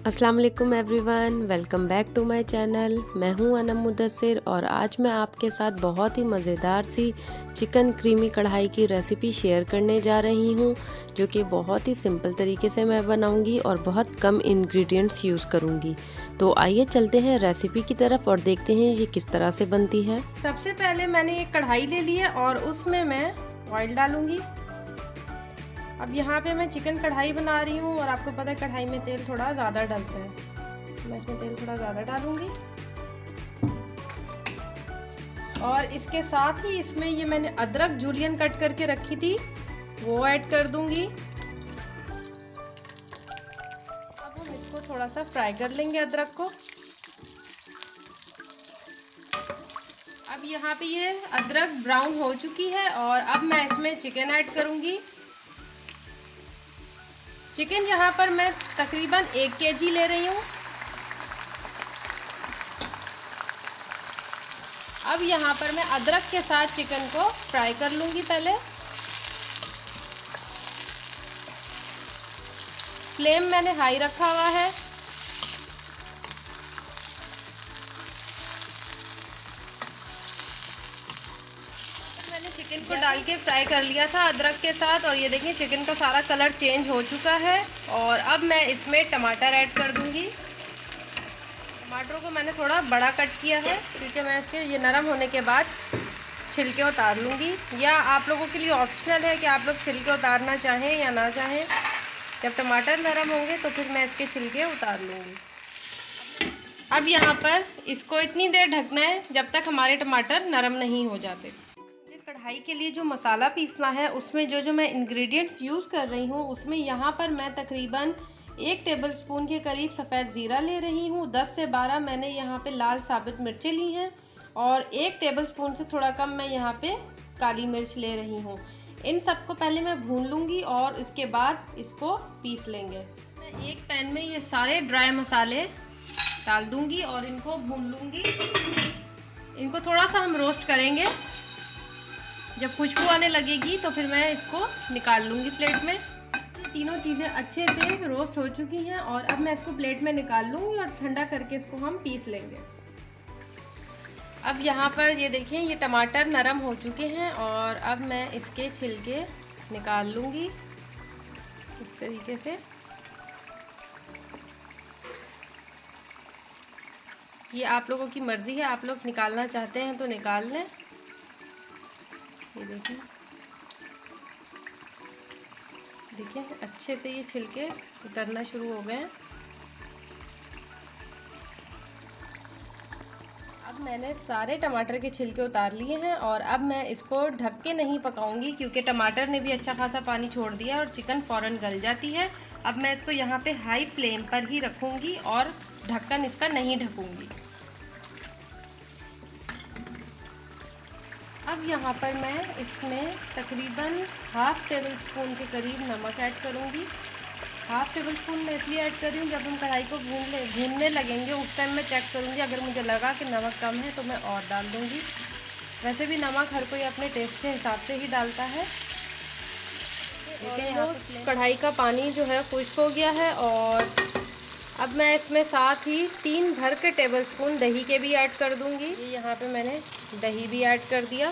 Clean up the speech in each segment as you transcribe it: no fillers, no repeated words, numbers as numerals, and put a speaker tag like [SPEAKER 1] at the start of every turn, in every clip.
[SPEAKER 1] अस्सलाम वालेकुम everyone, welcome back to my channel. मैं हूं अनम मुदस्सिर और आज मैं आपके साथ बहुत ही मज़ेदार सी चिकन क्रीमी कढ़ाई की रेसिपी शेयर करने जा रही हूं, जो कि बहुत ही सिंपल तरीके से मैं बनाऊंगी और बहुत कम इंग्रेडिएंट्स यूज़ करूंगी। तो आइए चलते हैं रेसिपी की तरफ और देखते हैं ये किस तरह से बनती है।
[SPEAKER 2] सबसे पहले मैंने एक कढ़ाई ले ली है और उसमें मैं ऑयल डालूंगी। अब यहाँ पे मैं चिकन कढ़ाई बना रही हूँ और आपको पता है कढ़ाई में तेल थोड़ा ज़्यादा डलता है, तो मैं इसमें तेल थोड़ा ज़्यादा डालूंगी। और इसके साथ ही इसमें ये मैंने अदरक जूलियन कट करके रखी थी वो ऐड कर दूंगी। अब हम इसको थोड़ा सा फ्राई कर लेंगे अदरक को। अब यहाँ पे ये अदरक ब्राउन हो चुकी है और अब मैं इसमें चिकन ऐड करूंगी। चिकन यहाँ पर मैं तकरीबन 1 kg ले रही हूँ। अब यहाँ पर मैं अदरक के साथ चिकन को फ्राई कर लूँगी। पहले फ्लेम मैंने हाई रखा हुआ है। चिकन को डाल के फ्राई कर लिया था अदरक के साथ और ये देखिए चिकन का सारा कलर चेंज हो चुका है। और अब मैं इसमें टमाटर ऐड कर दूंगी। टमाटरों को मैंने थोड़ा बड़ा कट किया है क्योंकि मैं इसके ये नरम होने के बाद छिलके उतार लूँगी, या आप लोगों के लिए ऑप्शनल है कि आप लोग छिलके उतारना चाहें या ना चाहें। जब टमाटर नरम होंगे तो फिर मैं इसके छिलके उतार लूँगी। अब यहाँ पर इसको इतनी देर ढकना है जब तक हमारे टमाटर नरम नहीं हो जाते। कढ़ाई के लिए जो मसाला पीसना है उसमें जो मैं इंग्रेडिएंट्स यूज़ कर रही हूँ उसमें यहाँ पर मैं तकरीबन 1 टेबलस्पून के करीब सफ़ेद ज़ीरा ले रही हूँ। 10 से 12 मैंने यहाँ पे लाल साबित मिर्चें ली हैं और 1 टेबलस्पून से थोड़ा कम मैं यहाँ पे काली मिर्च ले रही हूँ। इन सबको पहले मैं भून लूँगी और इसके बाद इसको पीस लेंगे। मैं एक पैन में ये सारे ड्राई मसाले डाल दूँगी और इनको भून लूँगी। इनको थोड़ा सा हम रोस्ट करेंगे। जब खुशबू आने लगेगी तो फिर मैं इसको निकाल लूँगी प्लेट में। ये तीनों चीज़ें अच्छे से रोस्ट हो चुकी हैं और अब मैं इसको प्लेट में निकाल लूँगी और ठंडा करके इसको हम पीस लेंगे। अब यहाँ पर ये देखिए ये टमाटर नरम हो चुके हैं और अब मैं इसके छिलके निकाल लूँगी इस तरीके से। ये आप लोगों की मर्ज़ी है, आप लोग निकालना चाहते हैं तो निकाल लें। ये देखिए अच्छे से ये छिलके उतरना शुरू हो गए हैं। अब मैंने सारे टमाटर के छिलके उतार लिए हैं और अब मैं इसको ढक के नहीं पकाऊंगी क्योंकि टमाटर ने भी अच्छा खासा पानी छोड़ दिया और चिकन फ़ौरन गल जाती है। अब मैं इसको यहाँ पे हाई फ्लेम पर ही रखूँगी और ढक्कन इसका नहीं ढकूँगी। अब यहाँ पर मैं इसमें तकरीबन 1/2 टेबलस्पून के करीब नमक ऐड करूँगी। 1/2 टेबलस्पून मैं इसलिए ऐड कर रही हूँ, जब हम कढ़ाई को भूनने लगेंगे उस टाइम मैं चेक करूँगी। अगर मुझे लगा कि नमक कम है तो मैं और डाल दूँगी। वैसे भी नमक हर कोई अपने टेस्ट के हिसाब से ही डालता है। कढ़ाई का पानी जो है खुश्क हो गया है और अब मैं इसमें साथ ही 3 भर के टेबलस्पून दही के भी ऐड कर दूंगी। ये यहाँ पे मैंने दही भी ऐड कर दिया।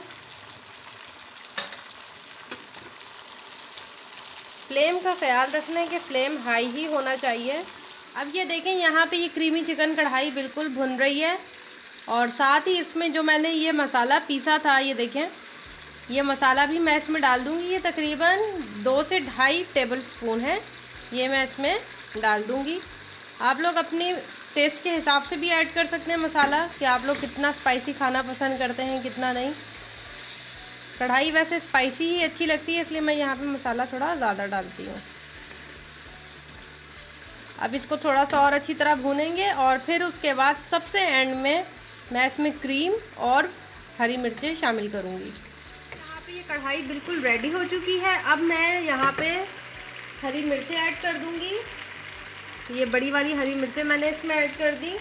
[SPEAKER 2] फ्लेम का ख्याल रखना है कि फ्लेम हाई ही होना चाहिए। अब ये देखें यहाँ पे ये क्रीमी चिकन कढ़ाई बिल्कुल भुन रही है और साथ ही इसमें जो मैंने ये मसाला पीसा था, ये देखें ये मसाला भी मैं इसमें डाल दूँगी। ये तकरीबन 2 से 2.5 टेबलस्पून है, ये मैं इसमें डाल दूँगी। आप लोग अपनी टेस्ट के हिसाब से भी ऐड कर सकते हैं मसाला, कि आप लोग कितना स्पाइसी खाना पसंद करते हैं कितना नहीं। कढ़ाई वैसे स्पाइसी ही अच्छी लगती है इसलिए मैं यहाँ पे मसाला थोड़ा ज़्यादा डालती हूँ। अब इसको थोड़ा सा और अच्छी तरह भूनेंगे और फिर उसके बाद सबसे एंड में मैं इसमें क्रीम और हरी मिर्चें शामिल करूँगी। यहाँ पे ये कढ़ाई बिल्कुल रेडी हो चुकी है। अब मैं यहाँ पे हरी मिर्चें ऐड कर दूँगी। ये बड़ी वाली हरी मिर्चें मैंने इसमें ऐड कर दी।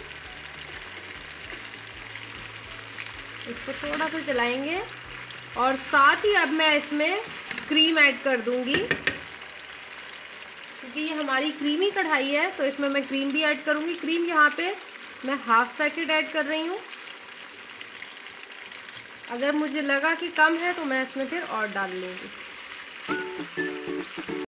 [SPEAKER 2] इसको थोड़ा सा चलाएंगे और साथ ही अब मैं इसमें क्रीम ऐड कर दूंगी। क्योंकि ये हमारी क्रीमी कढ़ाई है तो इसमें मैं क्रीम भी ऐड करूँगी। क्रीम यहाँ पे मैं हाफ पैकेट ऐड कर रही हूँ। अगर मुझे लगा कि कम है तो मैं इसमें फिर और डाल लूँगी।